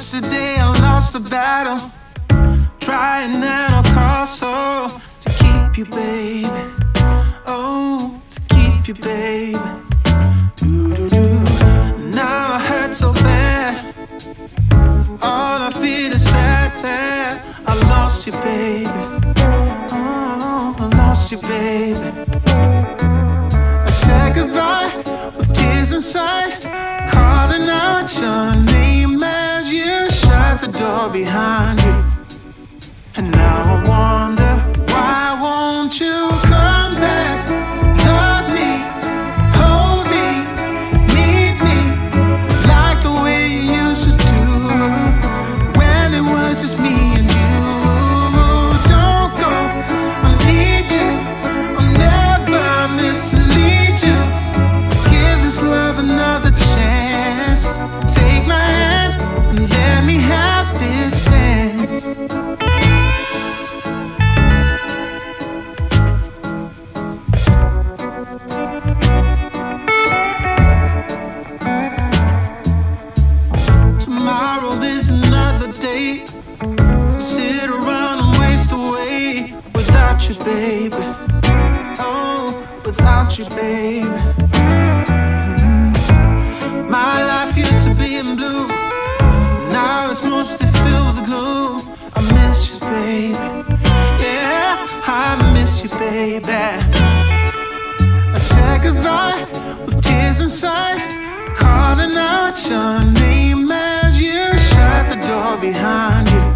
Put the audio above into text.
Yesterday I lost the battle, trying at all costs, oh, to keep you, baby. Oh, to keep you, baby. Do-do-do. Now I hurt so bad, all I feel is sad that I lost you, baby. Oh, I lost you, baby. I said goodbye with tears inside, calling out your name as you shut the door behind you. And now I wonder, why won't you come back? Love me, hold me, need me, like the way you used to do, when it was just me and you. Don't go, I need you, I'll never mislead you. Give this love another chance. Take my hand and let me have this dance. Tomorrow is another day to sit around and waste away without you, baby. Oh, without you, baby. My life used to be in blue, now it's mostly filled with gloom. I miss you, baby. Yeah, I miss you, baby. I said goodbye with tears inside, calling out your name as you shut the door behind you.